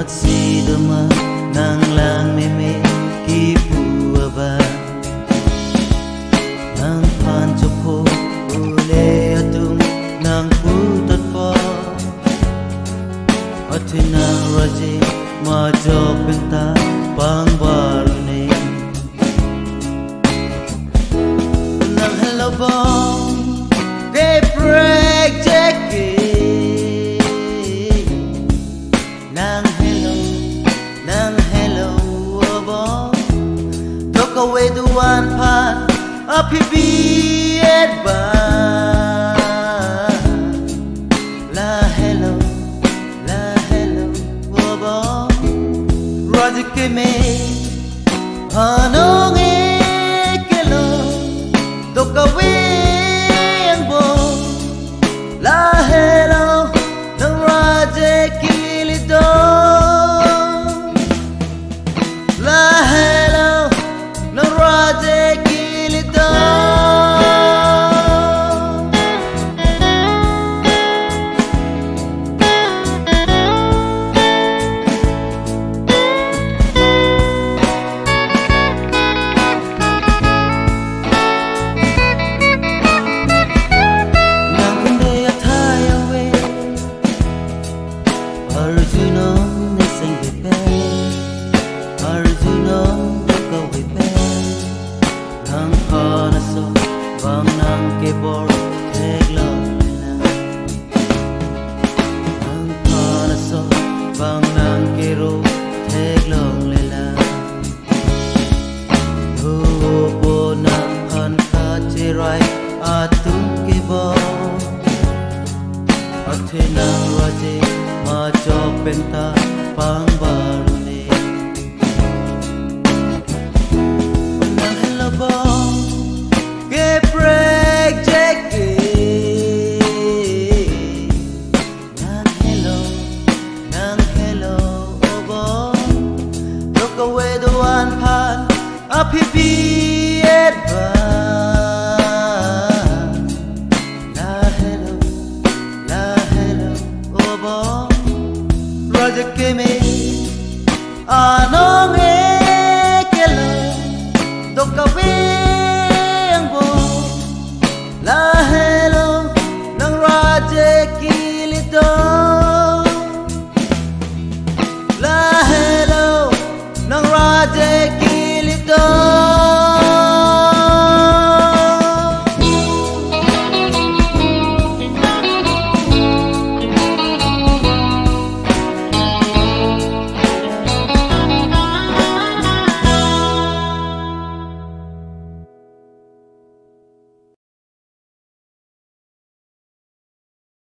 sidama nang lang meme kipuaba nang panchopo ule atum nang putat pa atina raje ma jopenta pangbarune nang hello bong they break jackie away the one part up he be at bar la hello wobo roger ke me hanong e kelo tok away ang bo la hello the roger kilido la hello no raje kilito nangunde athai awe arjuno ne sangbe arjuno nang panaso bang nang kebor teglo na nang panaso bang nang kero teglo lela ho bo nang han ka chirai atum kebor athena raje ma jopenta pang barune away the one part up he be at bar la hello oh boy Roger Kimmy anong